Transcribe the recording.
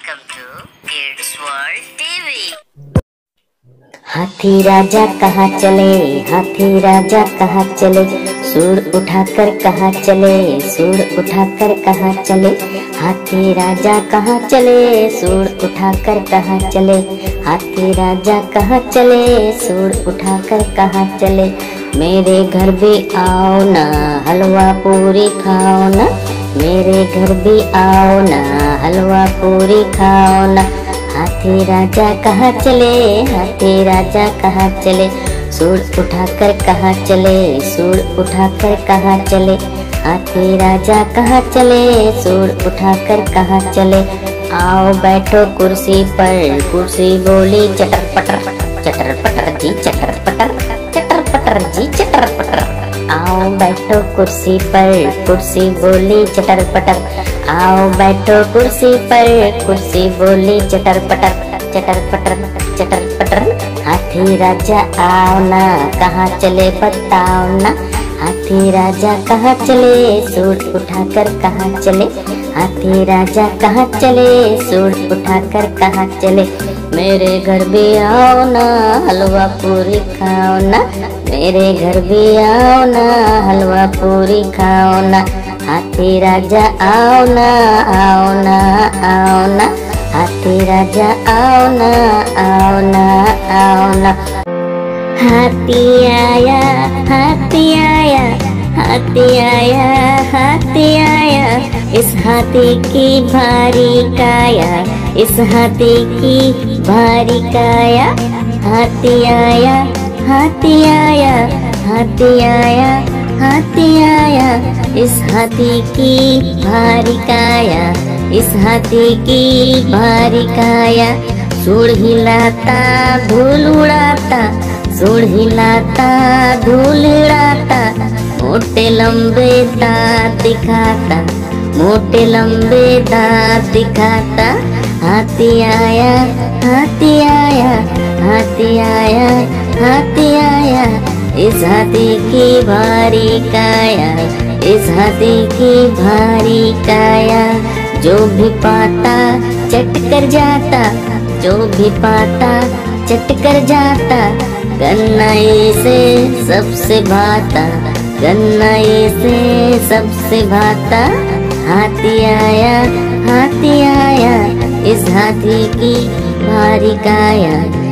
Welcome to Kids World TV. हाथी राजा कहाँ चले, हाथी राजा कहाँ चले, सूर उठाकर कहाँ चले, सूर उठाकर कहाँ चले। हाथी राजा कहाँ चले, सूर उठाकर कहाँ चले, हाथी राजा कहाँ चले, सूर उठाकर कहाँ चले। मेरे घर भी आओ ना, हलवा पूरी खाओ ना, मेरे घर भी आओ ना, हलवा पूरी खाओ ना। हाथी राजा कहाँ चले, हाथी राजा कहाँ चले, सूर उठाकर कहाँ चले, सूर उठाकर कहाँ चले। हाथी राजा कहाँ चले, सूर उठाकर कहाँ चले। आओ बैठो कुर्सी पर, कुर्सी बोली चटर पटर, चटर पटर जी चटर पटर, चटर पटर जी चटर पटर। आओ बैठो कुर्सी पर, कुर्सी बोली चटर पटर, आओ बैठो कुर्सी पर, कुर्सी बोली चटर पटर, चटर पटर चटर पटर। हाथी राजा आओ ना, कहाँ चले बताओ ना, हाथी राजा कहाँ चले, सूर उठाकर कहाँ चले। हाथी राजा कहाँ चले, सूर उठाकर कहाँ चले। मेरे घर भी आओ ना, हलवा पूरी खाओ ना, मेरे घर भी आओ ना, हलवा पूरी खाओ ना। हाथी राजा आओ ना, आओ ना, आओ ना, हाथी राजा आओ ना, आओ ना, आओ ना। हाथी आया, हाथी आया, हाथी आया, हाथी आया, इस हाथी की भारी काया, इस हाथी की भारी काया। हाथी आया, हाथी आया, हाथी आया, हाथी आया, इस हाथी की भारी काया, इस हाथी की भारी काया। सूंड हिलाता धूल उड़ाता, सूंड हिलाता धूल उड़ाता, मोटे लंबे दांत दिखाता, मोटे लंबे दांत दिखाता। हाथी आया, हाथी आया, हाथी आया, हाथी आया, इस हाथी की भारी काया, इस हाथी की भारी काया। जो भी पाता चट कर जाता, जो भी पाता चट कर जाता, गन्नाई से सबसे भाता, गन्नाई से सबसे भाता। हाथी आया, हाथी आया, इस हाथी की भारी काया,